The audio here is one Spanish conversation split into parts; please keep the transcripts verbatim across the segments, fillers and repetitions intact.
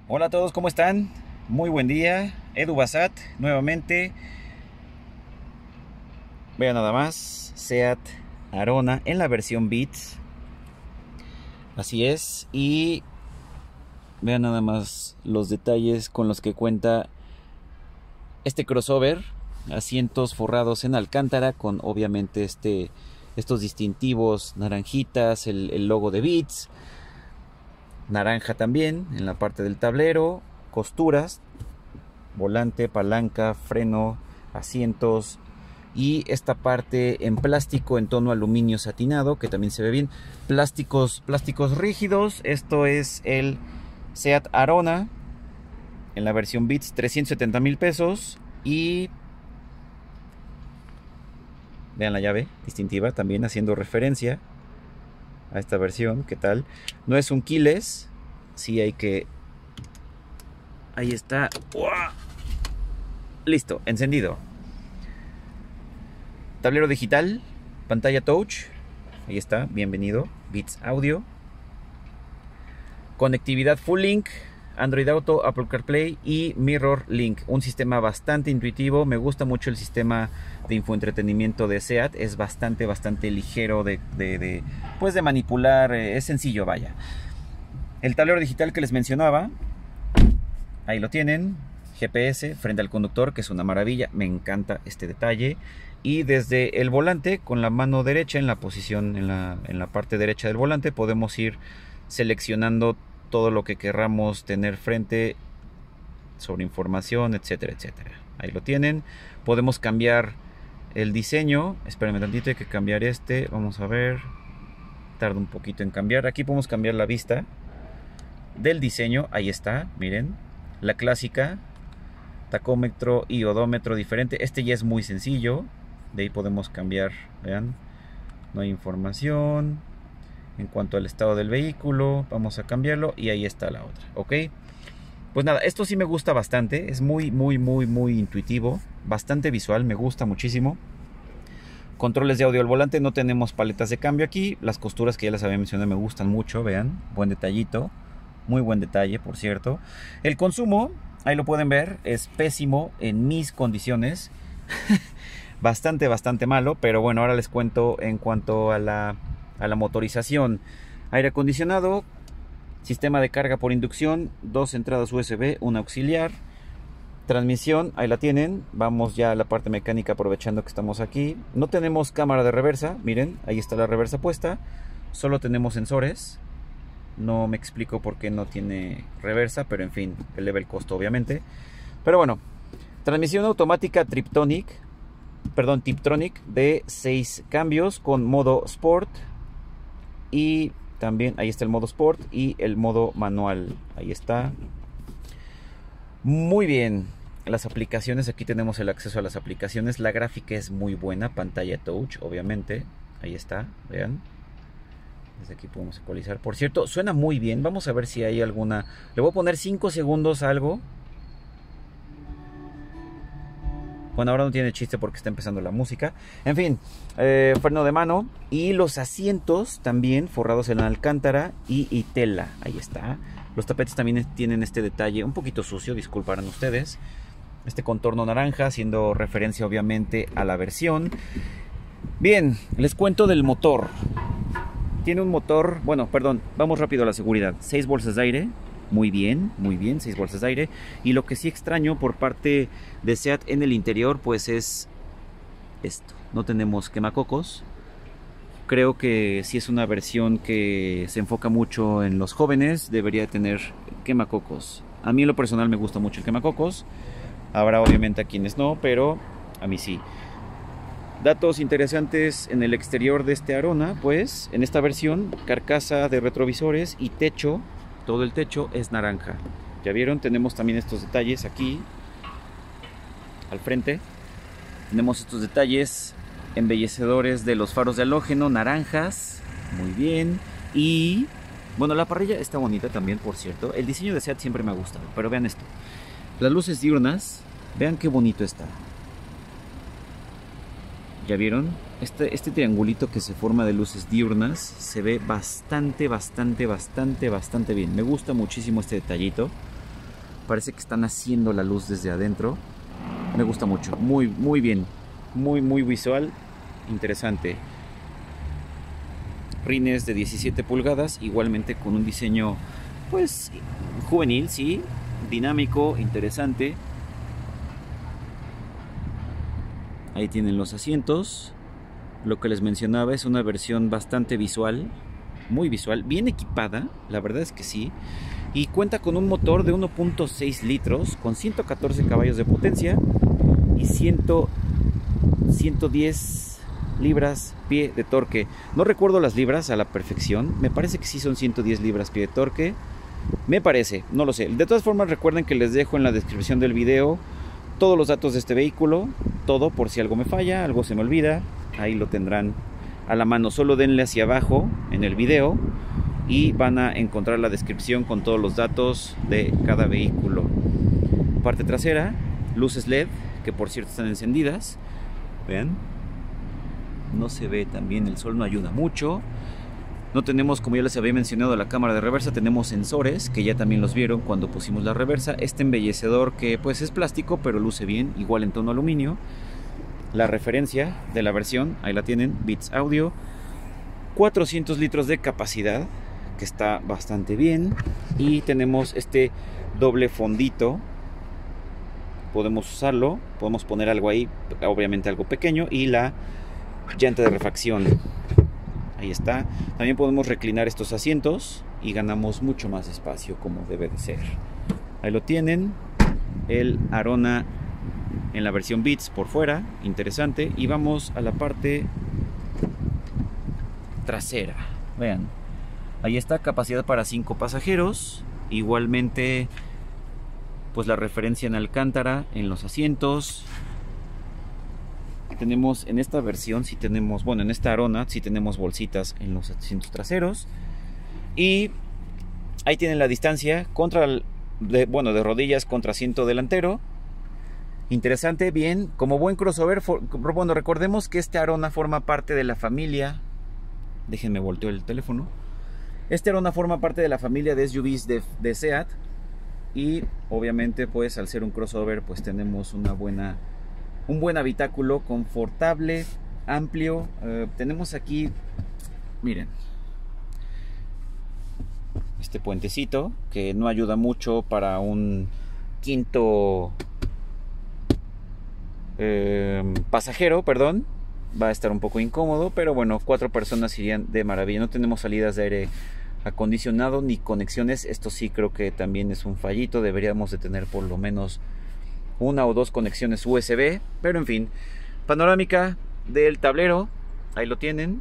Hola a todos, ¿cómo están? Muy buen día, Edu Basat, nuevamente. Vean nada más, Seat Arona en la versión Beats. Así es, y vean nada más los detalles con los que cuenta este crossover. Asientos forrados en alcántara con obviamente este, estos distintivos naranjitas, el, el logo de Beats. Naranja también en la parte del tablero, costuras, volante, palanca, freno, asientos y esta parte en plástico en tono aluminio satinado que también se ve bien. Plásticos, plásticos rígidos. Esto es el Seat Arona en la versión Beats, trescientos setenta mil pesos. Y vean la llave distintiva también haciendo referencia a esta versión. ¿Qué tal? No es un keyless, sí hay que... Ahí está. ¡Uah! Listo, encendido. Tablero digital, pantalla touch. Ahí está, bienvenido. Beats Audio. Conectividad Full Link, Android Auto, Apple CarPlay y Mirror Link. Un sistema bastante intuitivo. Me gusta mucho el sistema de infoentretenimiento de Seat. Es bastante, bastante ligero de, de, de, pues de manipular. Es sencillo, vaya. El tablero digital que les mencionaba. Ahí lo tienen. G P S frente al conductor, que es una maravilla. Me encanta este detalle. Y desde el volante, con la mano derecha en la posición, en la, en la parte derecha del volante, podemos ir seleccionando todo lo que querramos tener frente sobre información, etcétera, etcétera. Ahí lo tienen. Podemos cambiar el diseño. Espérenme tantito, hay que cambiar este. Vamos a ver. Tarda un poquito en cambiar. Aquí podemos cambiar la vista del diseño. Ahí está, miren. La clásica. Tacómetro y odómetro diferente. Este ya es muy sencillo. De ahí podemos cambiar, vean, no hay información en cuanto al estado del vehículo. Vamos a cambiarlo y ahí está la otra, ok. Pues nada, esto sí me gusta bastante. Es muy, muy, muy, muy intuitivo. Bastante visual, me gusta muchísimo. Controles de audio al volante. No tenemos paletas de cambio aquí. Las costuras que ya les había mencionado me gustan mucho, vean, buen detallito. Muy buen detalle, por cierto. El consumo, ahí lo pueden ver, es pésimo en mis condiciones. Bastante, bastante malo, pero bueno, ahora les cuento en cuanto a la, a la motorización. Aire acondicionado, sistema de carga por inducción, dos entradas U S B, una auxiliar. Transmisión, ahí la tienen. Vamos ya a la parte mecánica aprovechando que estamos aquí. No tenemos cámara de reversa, miren, ahí está la reversa puesta. Solo tenemos sensores. No me explico por qué no tiene reversa, pero en fin, eleva el costo obviamente. Pero bueno, transmisión automática Triptonic, perdón, Tiptronic de seis cambios con modo Sport. Y también ahí está el modo Sport y el modo manual. Ahí está. Muy bien. Las aplicaciones, aquí tenemos el acceso a las aplicaciones. La gráfica es muy buena, pantalla touch, obviamente. Ahí está, vean. Desde aquí podemos ecualizar. Por cierto, suena muy bien. Vamos a ver si hay alguna... Le voy a poner cinco segundos a algo. Bueno, ahora no tiene chiste porque está empezando la música. En fin, eh, freno de mano. Y los asientos también forrados en alcántara y, y tela. Ahí está. Los tapetes también tienen este detalle un poquito sucio, disculparán ustedes. Este contorno naranja, haciendo referencia obviamente a la versión. Bien, les cuento del motor. Tiene un motor, bueno, perdón, vamos rápido a la seguridad. seis bolsas de aire, muy bien, muy bien, seis bolsas de aire. Y lo que sí extraño por parte de Seat en el interior, pues es esto. No tenemos quemacocos. Creo que si es una versión que se enfoca mucho en los jóvenes, debería tener quemacocos. A mí en lo personal me gusta mucho el quemacocos. Habrá obviamente a quienes no, pero a mí sí. Datos interesantes en el exterior de este Arona, pues en esta versión, carcasa de retrovisores y techo, todo el techo es naranja. Ya vieron, tenemos también estos detalles aquí, al frente. Tenemos estos detalles embellecedores de los faros de halógeno, naranjas, muy bien. Y bueno, la parrilla está bonita también, por cierto. El diseño de Seat siempre me ha gustado, pero vean esto. Las luces diurnas, vean qué bonito está. ¿Ya vieron? Este, este triangulito que se forma de luces diurnas se ve bastante, bastante, bastante, bastante bien. Me gusta muchísimo este detallito. Parece que están haciendo la luz desde adentro. Me gusta mucho, muy, muy bien. Muy, muy visual, interesante. Rines de diecisiete pulgadas, igualmente con un diseño pues juvenil, sí, dinámico, interesante. Ahí tienen los asientos. Lo que les mencionaba es una versión bastante visual, muy visual, bien equipada, la verdad es que sí. Y cuenta con un motor de uno punto seis litros con ciento catorce caballos de potencia y ciento diez libras pie de torque. No recuerdo las libras a la perfección, me parece que sí son ciento diez libras pie de torque, me parece, no lo sé. De todas formas, recuerden que les dejo en la descripción del video todos los datos de este vehículo, todo, por si algo me falla, algo se me olvida, ahí lo tendrán a la mano. Solo denle hacia abajo en el video y van a encontrar la descripción con todos los datos de cada vehículo. Parte trasera, luces L E D, que por cierto están encendidas, vean. No se ve tan bien, el sol no ayuda mucho. No tenemos, como ya les había mencionado, la cámara de reversa. Tenemos sensores, que ya también los vieron cuando pusimos la reversa. Este embellecedor que pues es plástico, pero luce bien, igual en tono aluminio. La referencia de la versión, ahí la tienen, Beats Audio. cuatrocientos litros de capacidad, que está bastante bien. Y tenemos este doble fondito. Podemos usarlo, podemos poner algo ahí, obviamente algo pequeño. Y la llanta de refacción, ahí está. También podemos reclinar estos asientos y ganamos mucho más espacio, como debe de ser. Ahí lo tienen, el Arona en la versión Beats por fuera, interesante. Y vamos a la parte trasera, vean, ahí está, capacidad para cinco pasajeros. Igualmente pues la referencia en alcántara en los asientos. Tenemos en esta versión, si tenemos, bueno, en esta Arona, si tenemos bolsitas en los asientos traseros. Y ahí tienen la distancia contra el, de, bueno, de rodillas contra asiento delantero. Interesante, bien, como buen crossover. For, bueno, recordemos que este Arona forma parte de la familia. Déjenme volteo el teléfono. Este Arona forma parte de la familia de S U Vs de, de SEAT. Y obviamente, pues al ser un crossover, pues tenemos una buena... un buen habitáculo, confortable, amplio. Eh, tenemos aquí, miren, este puentecito que no ayuda mucho para un quinto eh, pasajero, perdón. Va a estar un poco incómodo, pero bueno, cuatro personas irían de maravilla. No tenemos salidas de aire acondicionado ni conexiones. Esto sí creo que también es un fallito. Deberíamos de tener por lo menos una o dos conexiones U S B, pero en fin. Panorámica del tablero, ahí lo tienen.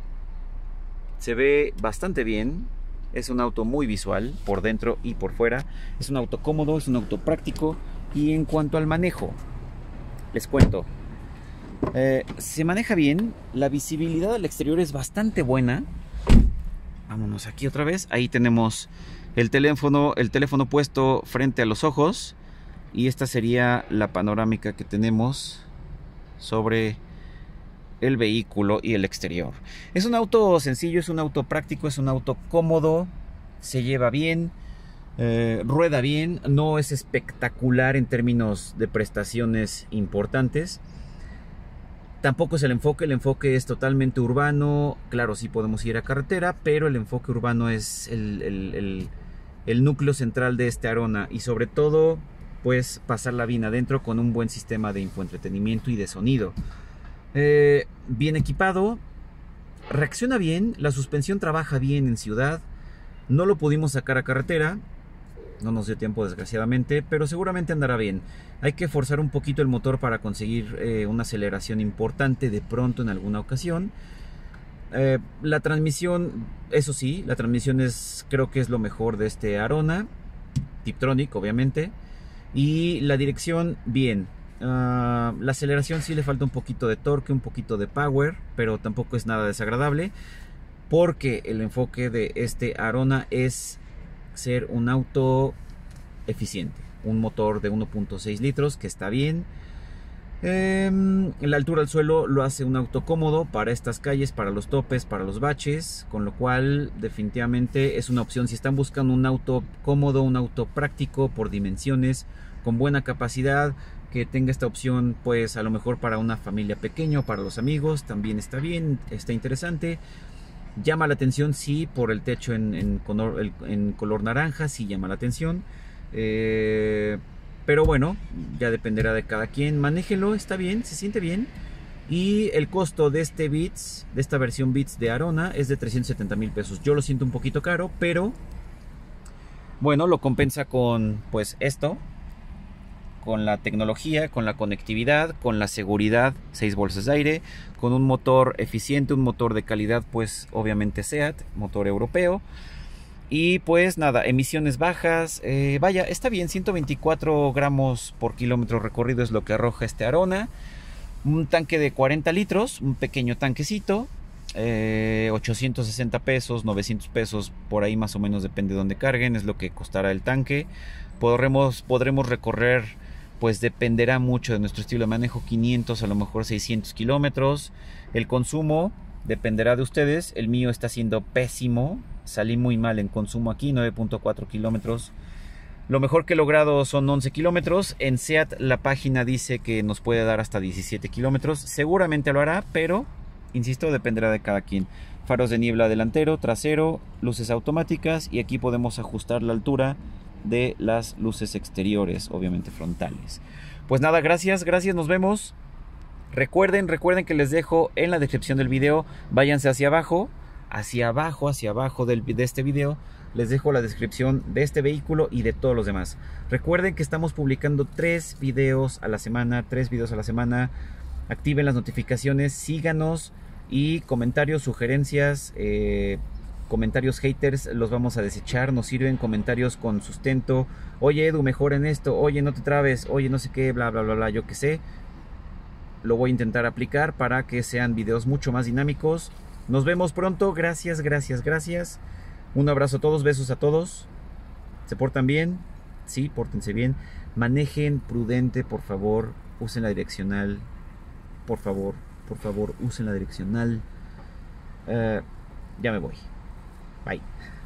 Se ve bastante bien. Es un auto muy visual por dentro y por fuera. Es un auto cómodo, es un auto práctico. Y en cuanto al manejo, les cuento, eh, se maneja bien. La visibilidad al exterior es bastante buena. Vámonos aquí otra vez. Ahí tenemos el teléfono, el teléfono puesto frente a los ojos. Y esta sería la panorámica que tenemos sobre el vehículo y el exterior. Es un auto sencillo, es un auto práctico, es un auto cómodo, se lleva bien, eh, rueda bien, no es espectacular en términos de prestaciones importantes. Tampoco es el enfoque, el enfoque es totalmente urbano. Claro, sí podemos ir a carretera, pero el enfoque urbano es el, el, el, el núcleo central de este Arona. Y sobre todo, pues pasarla bien adentro con un buen sistema de infoentretenimiento y de sonido. Eh, bien equipado, reacciona bien, la suspensión trabaja bien en ciudad. No lo pudimos sacar a carretera, no nos dio tiempo desgraciadamente, pero seguramente andará bien. Hay que forzar un poquito el motor para conseguir eh, una aceleración importante de pronto en alguna ocasión. Eh, la transmisión, eso sí, la transmisión es, creo que es lo mejor de este Arona, Tiptronic obviamente. Y la dirección, bien. Uh, la aceleración sí le falta un poquito de torque, un poquito de power, pero tampoco es nada desagradable, porque el enfoque de este Arona es ser un auto eficiente, un motor de uno punto seis litros que está bien. Eh, la altura al suelo lo hace un auto cómodo para estas calles, para los topes, para los baches, con lo cual definitivamente es una opción si están buscando un auto cómodo, un auto práctico por dimensiones, con buena capacidad, que tenga esta opción pues a lo mejor para una familia pequeña o para los amigos, también está bien, está interesante. Llama la atención, sí, por el techo en, en, color, en color naranja, sí llama la atención. Eh, pero bueno, ya dependerá de cada quien. Manéjelo, está bien, se siente bien. Y el costo de este Beats, de esta versión Beats de Arona, es de trescientos setenta mil pesos. Yo lo siento un poquito caro, pero bueno, lo compensa con pues esto, con la tecnología, con la conectividad, con la seguridad, seis bolsas de aire, con un motor eficiente, un motor de calidad, pues obviamente SEAT, motor europeo. Y pues nada, emisiones bajas, eh, vaya, está bien, ciento veinticuatro gramos por kilómetro recorrido es lo que arroja este Arona. Un tanque de cuarenta litros, un pequeño tanquecito, eh, ochocientos sesenta pesos, novecientos pesos, por ahí más o menos, depende de dónde carguen, es lo que costará el tanque. Podremos, podremos recorrer, pues dependerá mucho de nuestro estilo de manejo, quinientos, a lo mejor seiscientos kilómetros. El consumo dependerá de ustedes, el mío está siendo pésimo, salí muy mal en consumo aquí, nueve punto cuatro kilómetros. Lo mejor que he logrado son once kilómetros. En SEAT la página dice que nos puede dar hasta diecisiete kilómetros. Seguramente lo hará, pero, insisto, dependerá de cada quien. Faros de niebla delantero, trasero, luces automáticas y aquí podemos ajustar la altura de las luces exteriores, obviamente frontales. Pues nada, gracias, gracias, nos vemos. Recuerden, recuerden que les dejo en la descripción del video, váyanse hacia abajo, hacia abajo, hacia abajo del, de este video, les dejo la descripción de este vehículo y de todos los demás. Recuerden que estamos publicando tres videos a la semana, tres videos a la semana. Activen las notificaciones, síganos y comentarios, sugerencias, eh, comentarios haters los vamos a desechar, nos sirven comentarios con sustento. Oye Edu, mejor en esto, oye no te trabes, oye no sé qué, bla bla bla bla, yo qué sé. Lo voy a intentar aplicar para que sean videos mucho más dinámicos. Nos vemos pronto, gracias, gracias, gracias. Un abrazo a todos, besos a todos. ¿Se portan bien? Sí, pórtense bien. Manejen prudente, por favor. Usen la direccional. Por favor, por favor, usen la direccional. Uh, ya me voy. Bye.